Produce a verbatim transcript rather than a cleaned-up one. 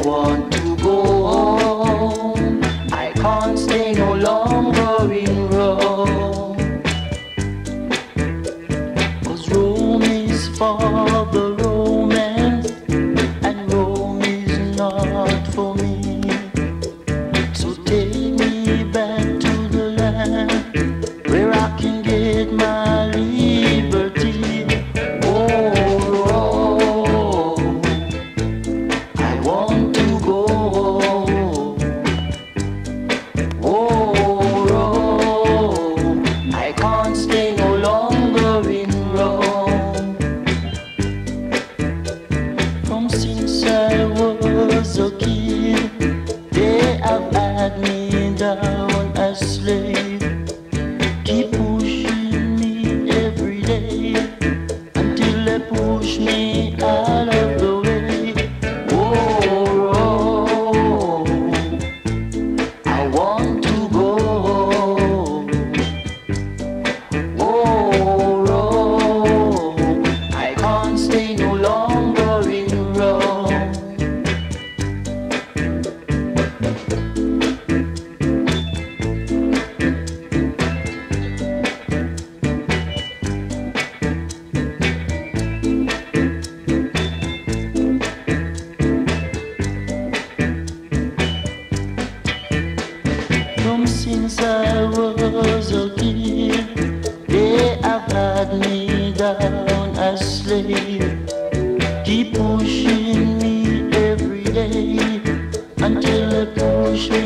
want to go home. I can't stay no longer in Rome. 'Cause Rome is for the Roman, and Rome is not for me. So take me back to the land where I can get my liberty. Oh, Rome, I want to go home. Oh, Rome, I can't stay no longer in Rome. From since I was a kid, they have had me down as slave. Keep pushing me every day until they push me out of the way. Oh, Rome, I want to go home. Oh, Rome, I can't stay no longer in Rome. From since I was a kid, they have had me down as slave. Keep pushing me every day until they push me